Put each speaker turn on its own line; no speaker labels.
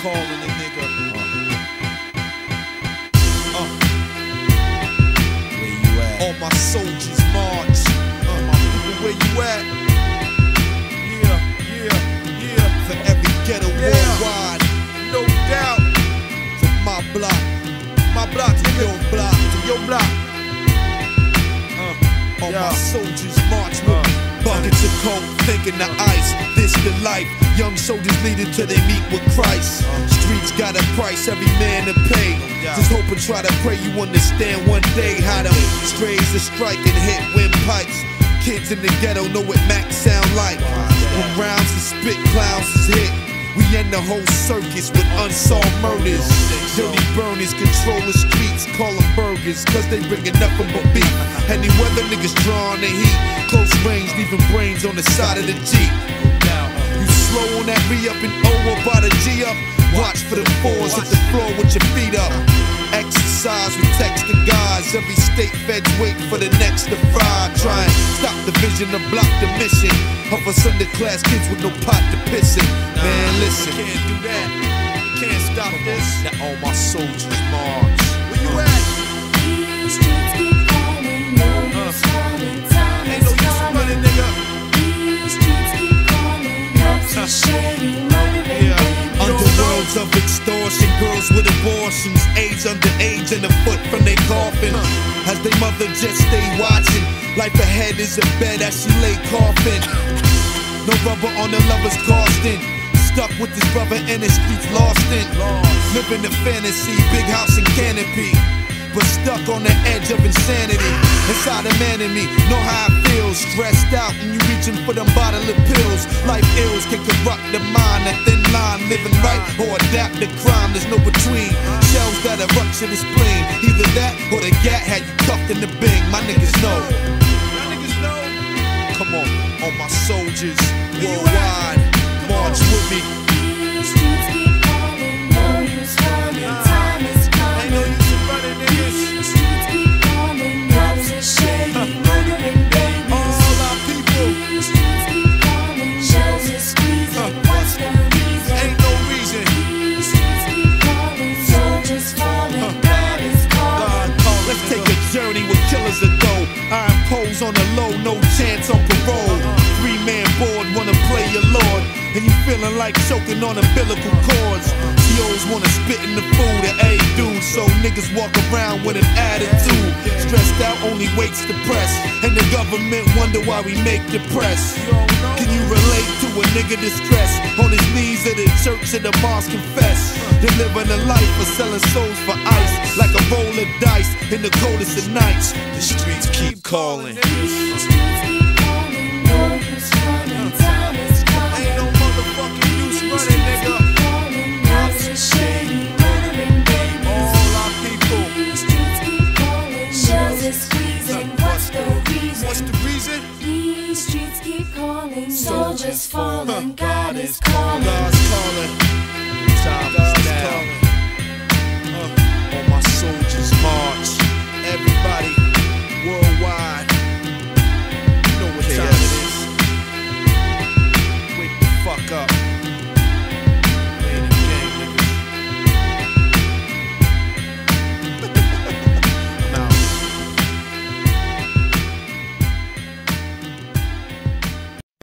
calling a nigga. Where you at? All my soldiers march. My people, where you at? Yeah. For every ghetto worldwide, no doubt. From my block to your block, All my soldiers march with me. Buckets of coke, thinking the ice. This the life. Young soldiers leading till they meet with Christ. Streets got a price, every man to pay. Just hope and try to pray you understand one day how them strays are striking, hit windpipes. Kids in the ghetto know what Mac sound like. When rounds and spit clouds is hit, we end the whole circus with unsolved murders. Dirty burners control the streets, call them burgers, cause they bringin' nothing but beef. Any weather niggas drawing the heat, close range, leaving brains on the side of the Jeep. You slow on that re-up and over by the G up. Watch for the fours, hit the floor with your feet up. Exercise, we text the guys. Every state feds wait for the next to fry. Try and stop the vision to block the mission of us underclass kids with no pot to piss in. Man, listen, can't do that. Can't stop this. Now all my soldiers march. Where you at?
These streets keep calling, no use running, time
Ain't no
is
use
coming.
running, nigga.
These streets keep calling, cops are shady, murdering babies.
Underworlds of extortion, girls with abortions, age underage and a foot from their coffin. As they mother just stay watching, life ahead is a bed as she lay coughing. No rubber on the lover's costing. Stuck with this brother in the streets, lost in. Living the fantasy, big house and canopy, but stuck on the edge of insanity. Inside a man in me, know how I feel. Stressed out and you reaching for them bottle of pills. Life ills can corrupt the mind, a thin line. Living right or adapt to crime, there's no between. Shells that'll rupture the spleen. Either that or the gat had you cuffed in the bing. My niggas know. Come on, all my soldiers worldwide, march with me.
These streets keep calling, no use running, time is coming. These streets keep calling, cops are shady, murdering babies.
All our people,
These streets keep calling, shells are squeezing, what's the reason?
ain't no reason.
These streets keep calling, soldiers falling, God is calling.
Let's take a journey where killers will go. I impose on the low, no chance on parole. 3-man board, wanna play your lord, and you feeling like choking on umbilical cords. COs wanna spit in the food at a dude, so niggas walk around with an attitude. Stressed out only waits to press, and the government wonder why we make the press. Can you relate to a nigga distressed? On his knees at the church or the mosque confess. They're living a life of selling souls for ice, like a roll of dice in the coldest of nights. The streets keep calling.
These streets keep calling, no use running, time is coming.
Ain't no motherfucking use running, nigga.
Calling, cops are shady, murdering babies.
All our people,
These streets keep calling, shells are squeezing, what's the reason?
what's the reason?
These streets keep calling, soldiers falling, God is calling.